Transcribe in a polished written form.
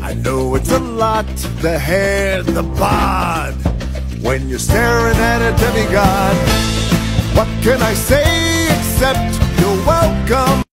I know it's a lot, the hair, the bod, when you're staring at a demigod. What can I say except you're welcome?